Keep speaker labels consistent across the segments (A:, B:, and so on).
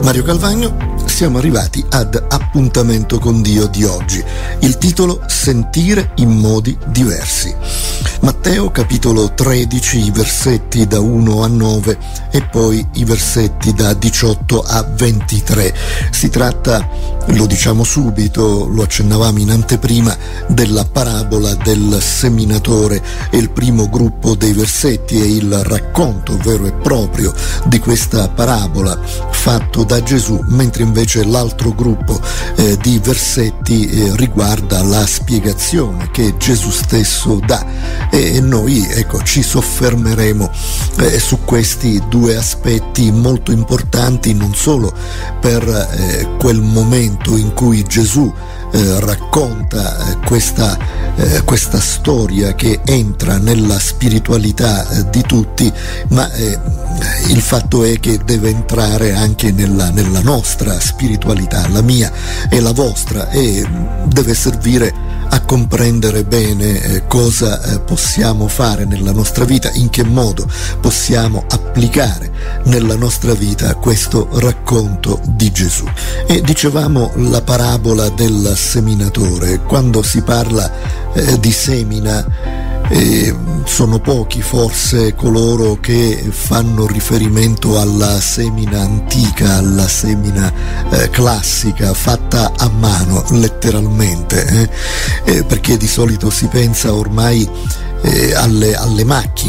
A: Mario Calvagno. Siamo arrivati ad Appuntamento con Dio di oggi. Il titolo: Sentire in modi diversi. Matteo capitolo 13, i versetti da 1 a 9 e poi i versetti da 18 a 23. Si tratta, lo diciamo subito, lo accennavamo in anteprima, della parabola del seminatore. E il primo gruppo dei versetti è il racconto vero e proprio di questa parabola fatto da Gesù, mentre invece l'altro gruppo di versetti riguarda la spiegazione che Gesù stesso dà. E noi ci soffermeremo su questi due aspetti molto importanti, non solo per quel momento in cui Gesù racconta questa storia che entra nella spiritualità di tutti, ma il fatto è che deve entrare anche nella nostra spiritualità, la mia e la vostra, e deve servire a comprendere bene cosa possiamo fare nella nostra vita, in che modo possiamo applicare nella nostra vita questo racconto di Gesù. E dicevamo la parabola del seminatore. Quando si parla di semina, sono pochi forse coloro che fanno riferimento alla semina antica, alla semina classica, fatta a mano letteralmente, perché di solito si pensa ormai alle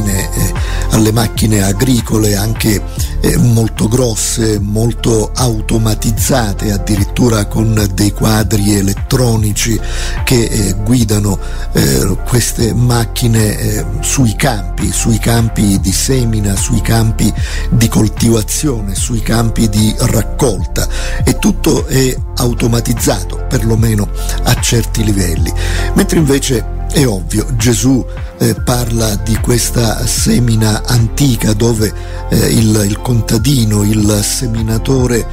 A: macchine agricole, anche molto grosse, molto automatizzate, addirittura con dei quadri elettronici che guidano queste macchine sui campi di semina, sui campi di coltivazione, sui campi di raccolta, e tutto è automatizzato, perlomeno a certi livelli. Mentre invece è ovvio, Gesù parla di questa semina antica dove il contadino, il seminatore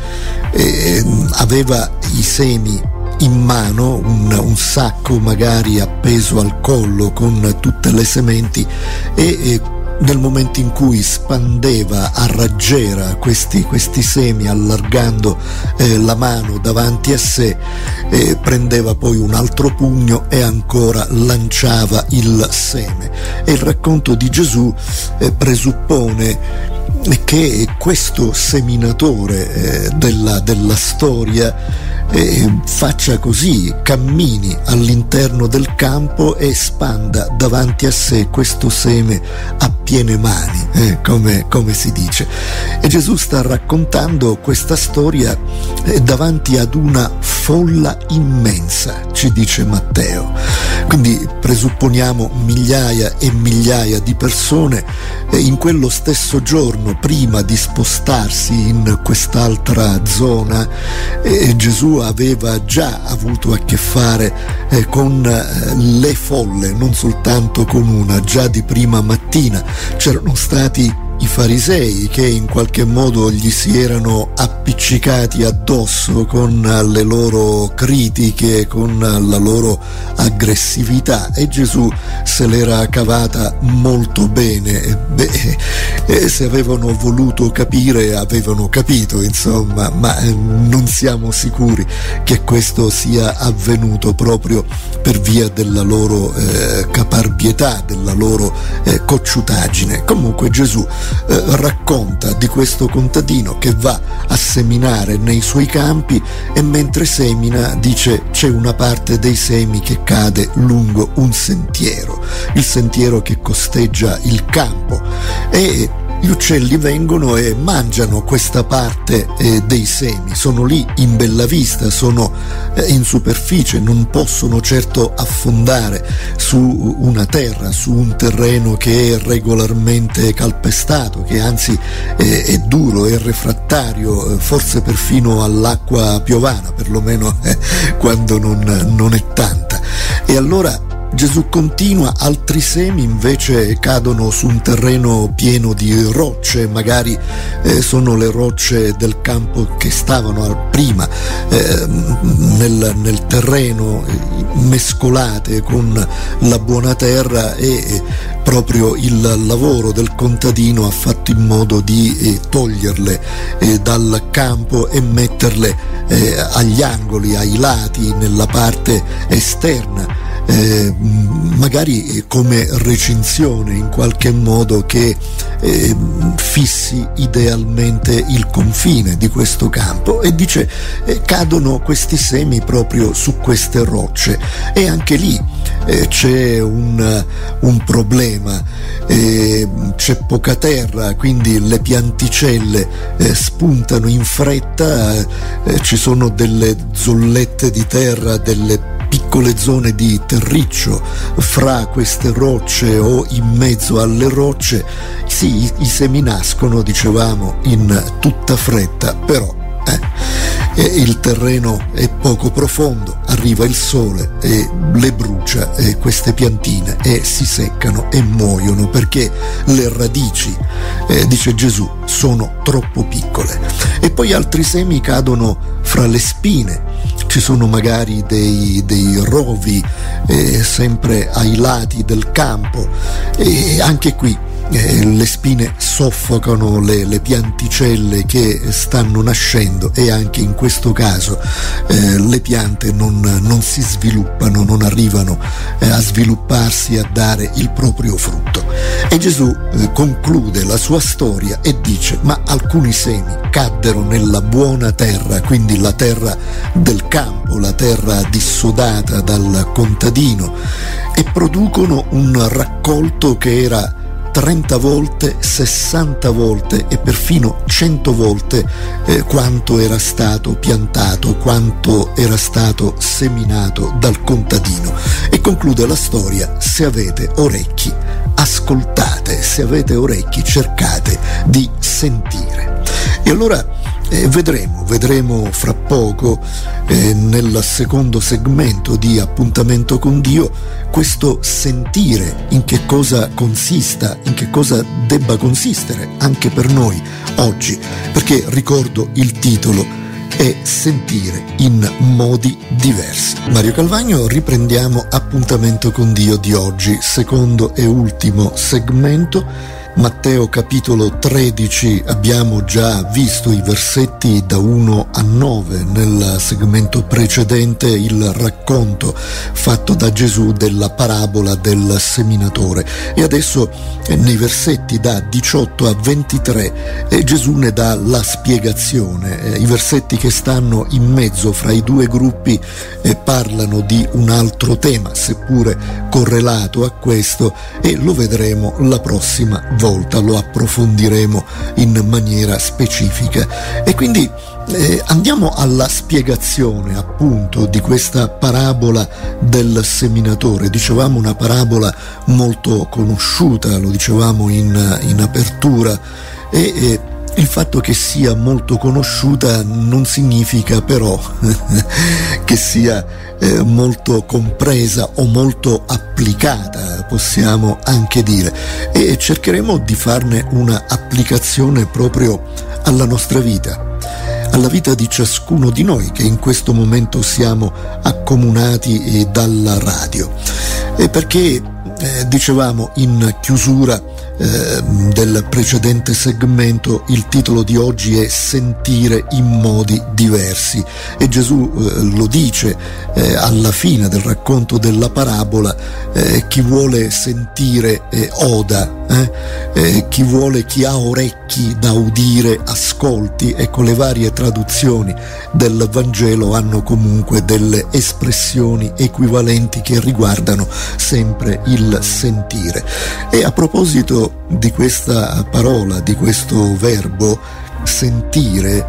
A: aveva i semi in mano, un sacco magari appeso al collo con tutte le sementi, e nel momento in cui spandeva a raggiera questi semi, allargando la mano davanti a sé, prendeva poi un altro pugno e ancora lanciava il seme. E il racconto di Gesù presuppone che questo seminatore della storia faccia così, cammini all'interno del campo e spanda davanti a sé questo seme a piene mani, come si dice. E Gesù sta raccontando questa storia davanti ad una folla immensa, ci dice Matteo. Quindi presupponiamo migliaia e migliaia di persone. In quello stesso giorno, prima di spostarsi in quest'altra zona, Gesù aveva già avuto a che fare con le folle, non soltanto con una. Già di prima mattina c'erano stati i farisei che in qualche modo gli si erano appiccicati addosso con le loro critiche, con la loro aggressività, e Gesù se l'era cavata molto bene. Se avevano voluto capire, avevano capito, insomma, ma non siamo sicuri che questo sia avvenuto proprio per via della loro caparbietà, della loro cocciutaggine. Comunque Gesù racconta di questo contadino che va a seminare nei suoi campi, e mentre semina dice c'è una parte dei semi che cade lungo un sentiero, il sentiero che costeggia il campo, e gli uccelli vengono e mangiano questa parte dei semi. Sono lì in bella vista, sono in superficie, non possono certo affondare su una terra, su un terreno che è regolarmente calpestato, che anzi è duro, è refrattario, forse perfino all'acqua piovana, perlomeno quando non è tanta. E allora Gesù continua, altri semi invece cadono su un terreno pieno di rocce, magari sono le rocce del campo che stavano prima nel terreno, mescolate con la buona terra, e proprio il lavoro del contadino ha fatto in modo di toglierle dal campo e metterle agli angoli, ai lati, nella parte esterna, magari come recinzione in qualche modo che fissi idealmente il confine di questo campo. E dice cadono questi semi proprio su queste rocce, e anche lì c'è un problema, c'è poca terra, quindi le pianticelle spuntano in fretta, ci sono delle zollette di terra, delle piccole zone di terriccio fra queste rocce o in mezzo alle rocce. Sì, i semi nascono, dicevamo, in tutta fretta, però il terreno è poco profondo, arriva il sole e le brucia queste piantine, e si seccano e muoiono perché le radici, dice Gesù, sono troppo piccole. E poi altri semi cadono fra le spine, ci sono magari dei rovi sempre ai lati del campo, e anche qui le spine soffocano le pianticelle che stanno nascendo, e anche in questo caso le piante non si sviluppano, non arrivano a svilupparsi, a dare il proprio frutto. E Gesù conclude la sua storia e dice: ma alcuni semi caddero nella buona terra, quindi la terra del campo, la terra dissodata dal contadino, e producono un raccolto che era 30 volte, 60 volte e perfino 100 volte quanto era stato piantato, quanto era stato seminato dal contadino. E conclude la storia: se avete orecchi, ascoltate, se avete orecchi, cercate di sentire. E allora vedremo fra poco, nel secondo segmento di Appuntamento con Dio, questo sentire, in che cosa consista, in che cosa debba consistere anche per noi oggi, perché ricordo il titolo è Sentire in modi diversi. Mario Calvagno, riprendiamo Appuntamento con Dio di oggi, secondo e ultimo segmento. Matteo capitolo 13, abbiamo già visto i versetti da 1 a 9 nel segmento precedente, il racconto fatto da Gesù della parabola del seminatore, e adesso nei versetti da 18 a 23 Gesù ne dà la spiegazione. I versetti che stanno in mezzo fra i due gruppi parlano di un altro tema, seppure correlato a questo, e lo vedremo la prossima volta, lo approfondiremo in maniera specifica. E quindi andiamo alla spiegazione appunto di questa parabola del seminatore. Dicevamo una parabola molto conosciuta, lo dicevamo in apertura, e il fatto che sia molto conosciuta non significa però che sia molto compresa o molto applicata, possiamo anche dire, e cercheremo di farne una applicazione proprio alla nostra vita, alla vita di ciascuno di noi che in questo momento siamo accomunati dalla radio, perché dicevamo in chiusura del precedente segmento, il titolo di oggi è Sentire in modi diversi, e Gesù lo dice alla fine del racconto della parabola: chi vuole sentire oda, chi ha orecchi da udire ascolti. Ecco, le varie traduzioni del Vangelo hanno comunque delle espressioni equivalenti che riguardano sempre il sentire. E a proposito di questa parola, di questo verbo sentire,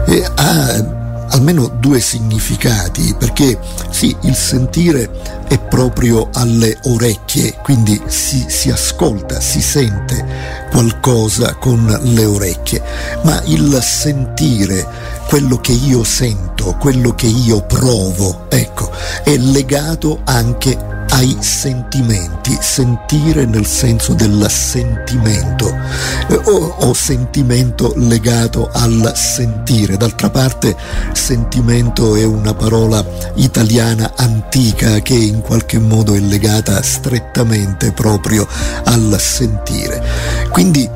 A: ha almeno due significati, perché sì, il sentire è proprio alle orecchie, quindi si ascolta, si sente qualcosa con le orecchie, ma il sentire, quello che io sento, quello che io provo, ecco, è legato anche ai sentimenti, sentire nel senso del sentimento o sentimento legato al sentire. D'altra parte sentimento è una parola italiana antica che in qualche modo è legata strettamente proprio al sentire. Quindi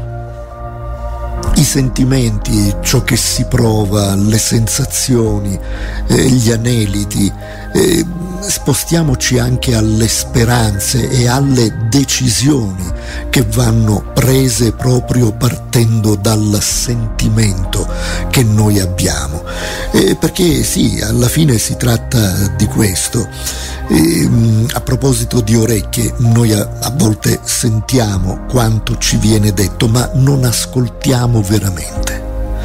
A: i sentimenti, ciò che si prova, le sensazioni, gli aneliti, spostiamoci anche alle speranze e alle decisioni che vanno prese proprio partendo dal sentimento che noi abbiamo, perché sì, alla fine si tratta di questo. A proposito di orecchie, noi a volte sentiamo quanto ci viene detto, ma non ascoltiamo veramente.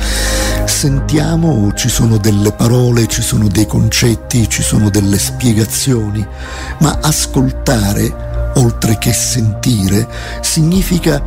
A: Sentiamo, ci sono delle parole, ci sono dei concetti, ci sono delle spiegazioni, ma ascoltare, oltre che sentire, significa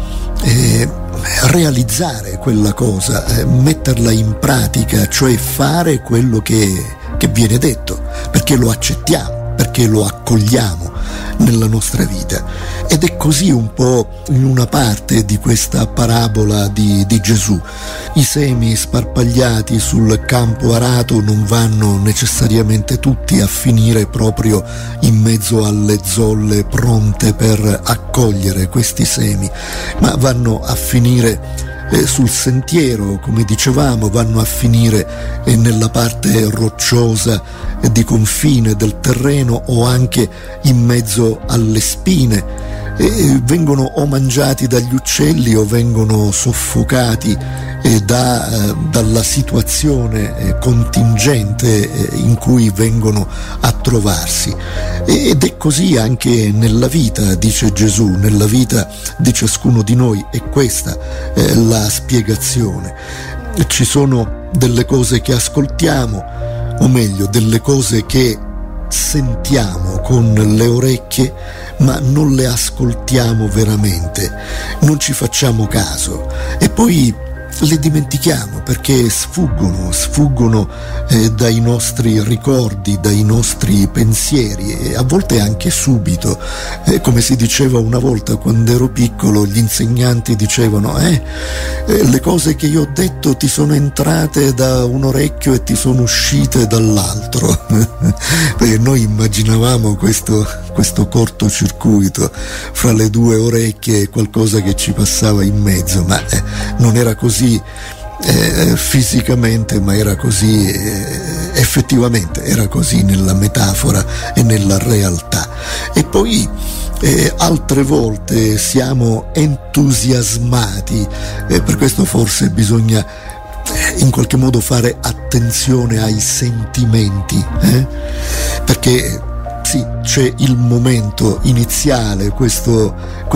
A: realizzare quella cosa, metterla in pratica, cioè fare quello che viene detto, perché lo accettiamo, perché lo accogliamo nella nostra vita. Ed è così un po' in una parte di questa parabola di Gesù. I semi sparpagliati sul campo arato non vanno necessariamente tutti a finire proprio in mezzo alle zolle pronte per accogliere questi semi, ma vanno a finire sul sentiero, come dicevamo, vanno a finire nella parte rocciosa di confine del terreno o anche in mezzo alle spine, vengono o mangiati dagli uccelli o vengono soffocati dalla situazione contingente in cui vengono a trovarsi. Ed è così anche nella vita, dice Gesù, nella vita di ciascuno di noi. È questa la spiegazione. Ci sono delle cose che ascoltiamo, o meglio, delle cose che sentiamo con le orecchie, ma non le ascoltiamo veramente, non ci facciamo caso e poi le dimentichiamo perché sfuggono dai nostri ricordi, dai nostri pensieri e a volte anche subito. Come si diceva una volta quando ero piccolo, gli insegnanti dicevano le cose che io ho detto ti sono entrate da un orecchio e ti sono uscite dall'altro. Perché noi immaginavamo questo cortocircuito fra le due orecchie, qualcosa che ci passava in mezzo, ma non era così fisicamente, ma era così effettivamente, era così nella metafora e nella realtà. E poi altre volte siamo entusiasmati, per questo forse bisogna in qualche modo fare attenzione ai sentimenti, perché sì, c'è il momento iniziale, questo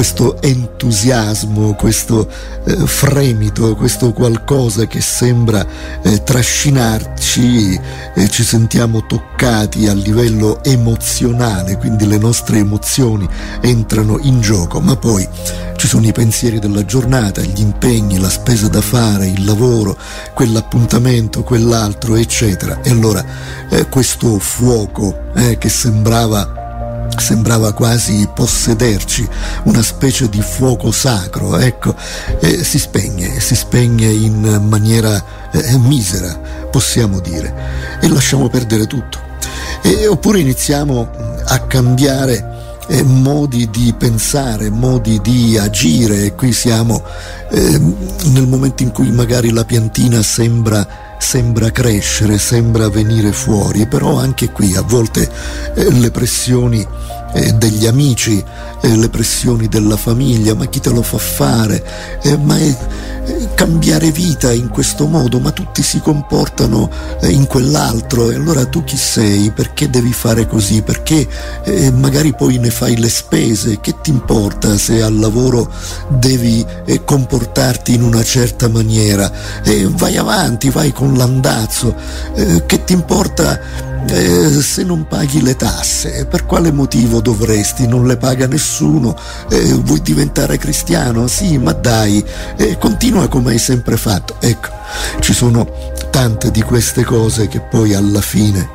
A: entusiasmo, questo fremito, questo qualcosa che sembra trascinarci, ci sentiamo toccati a livello emozionale, quindi le nostre emozioni entrano in gioco, ma poi ci sono i pensieri della giornata, gli impegni, la spesa da fare, il lavoro, quell'appuntamento, quell'altro, eccetera. E allora questo fuoco che sembrava quasi possederci, una specie di fuoco sacro, si spegne in maniera misera, possiamo dire, e lasciamo perdere tutto. Oppure iniziamo a cambiare modi di pensare, modi di agire, e qui siamo nel momento in cui magari la piantina sembra crescere, sembra venire fuori, però anche qui a volte le pressioni degli amici, le pressioni della famiglia, ma chi te lo fa fare, ma cambiare vita in questo modo, ma tutti si comportano in quell'altro, e allora tu chi sei? Perché devi fare così? Perché magari poi ne fai le spese? Che ti importa se al lavoro devi comportarti in una certa maniera? Vai avanti, vai con l'andazzo, che ti importa se non paghi le tasse? Per quale motivo dovresti? Non le paga nessuno, vuoi diventare cristiano? Sì, ma dai, continua come hai sempre fatto. Ecco, ci sono tante di queste cose che poi alla fine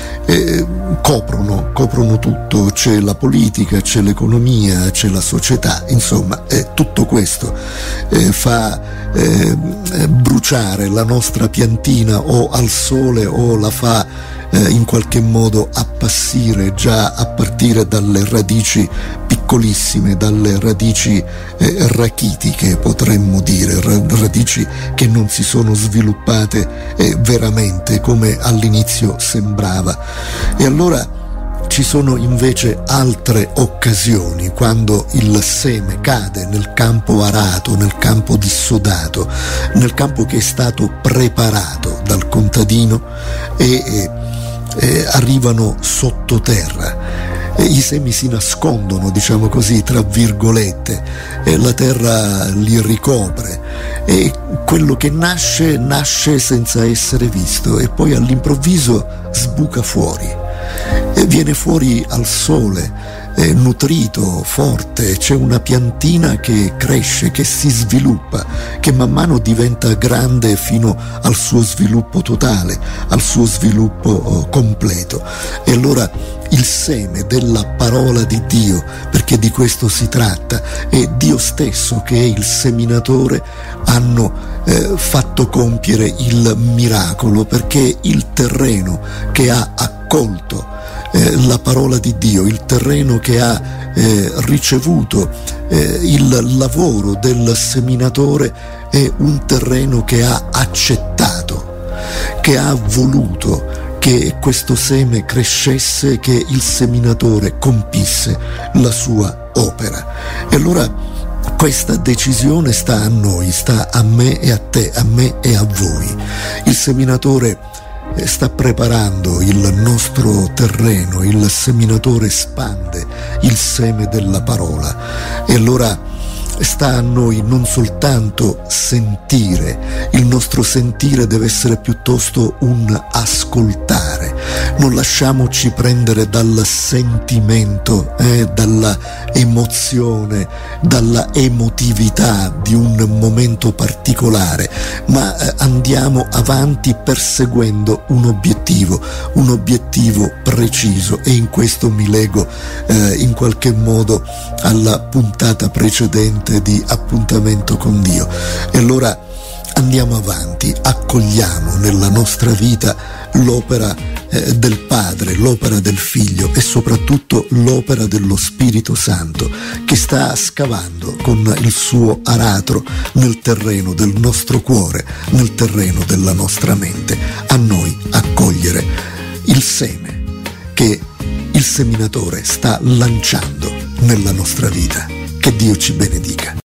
A: coprono tutto. C'è la politica, c'è l'economia, c'è la società, insomma tutto questo fa bruciare la nostra piantina o al sole o la fa in qualche modo appassire già a partire dalle radici piccolissime, dalle radici rachitiche, potremmo dire, radici che non si sono sviluppate veramente come all'inizio sembrava. E allora ci sono invece altre occasioni, quando il seme cade nel campo arato, nel campo dissodato, nel campo che è stato preparato dal contadino e arrivano sottoterra. I semi si nascondono, diciamo così, tra virgolette, la terra li ricopre e quello che nasce senza essere visto e poi all'improvviso sbuca fuori e viene fuori al sole, nutrito, forte. C'è una piantina che cresce, che si sviluppa, che man mano diventa grande fino al suo sviluppo totale, al suo sviluppo completo. E allora il seme della parola di Dio, perché di questo si tratta, e Dio stesso che è il seminatore hanno fatto compiere il miracolo, perché il terreno che ha accolto la parola di Dio, il terreno che ha ricevuto il lavoro del seminatore è un terreno che ha accettato, che ha voluto che questo seme crescesse, che il seminatore compisse la sua opera. E allora questa decisione sta a noi, sta a me e a te, a me e a voi. Il seminatore sta preparando il nostro terreno, il seminatore spande il seme della parola e allora sta a noi non soltanto sentire, il nostro sentire deve essere piuttosto un ascoltare. Non lasciamoci prendere dal sentimento, dalla emozione, dalla emotività di un momento particolare, ma andiamo avanti perseguendo un obiettivo preciso. E in questo mi lego in qualche modo alla puntata precedente di Appuntamento con Dio. E allora andiamo avanti, accogliamo nella nostra vita l'opera del Padre, l'opera del Figlio e soprattutto l'opera dello Spirito Santo, che sta scavando con il suo aratro nel terreno del nostro cuore, nel terreno della nostra mente. A noi accogliere il seme che il seminatore sta lanciando nella nostra vita. Che Dio ci benedica.